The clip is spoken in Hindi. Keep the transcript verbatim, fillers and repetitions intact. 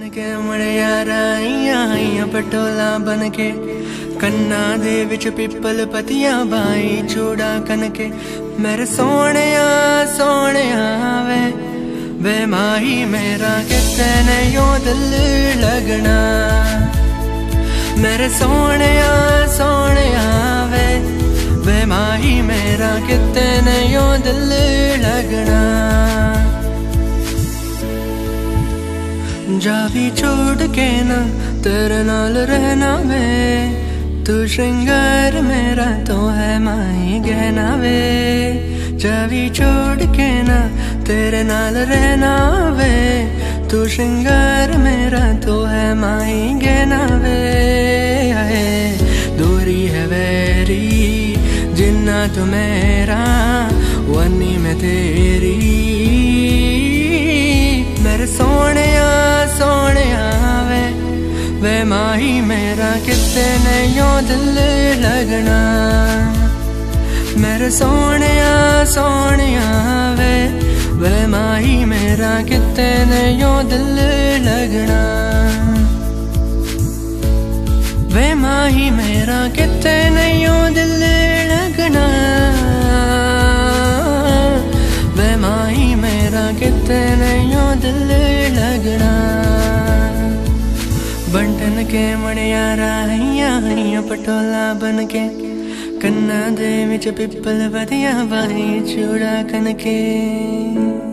बन के मुड़ियारा आइया आइया पटोला बन के कन्ना दे विच पिपल पतिया बाई चूड़ा कनके मेरे सोने सोने वे वे माही मेरा कितने ने यो दिल लगना मेरे सोने सोने वे वे माही मेरा कितने ने यो दिल लगना जा भी छोड़ के ना तेरे नाल रहना वे तू श्रृंगार मेरा तो है माही गहना वे जा भी छोड़ के ना तेरे नाल रहना वे तू श्रृंगार मेरा तो है माही गहना वे आए दूरी है वेरी जिन्ना तू मेरा वनी में तेरी मेरे सोने सोने वे वे माही मेरा कितने यो दिल लगना मेरे सोने सोने वे वे माही मेरा कितने यो दिल लगना वे माही मेरा कितने यो दिल लगना वे माही मेरा कितने यो दिल लगना बंटन के मुड़ियारा आइया आइया पटोला बन के कन्ना दे विच पिपल वधिया बाई चूड़ा कनके।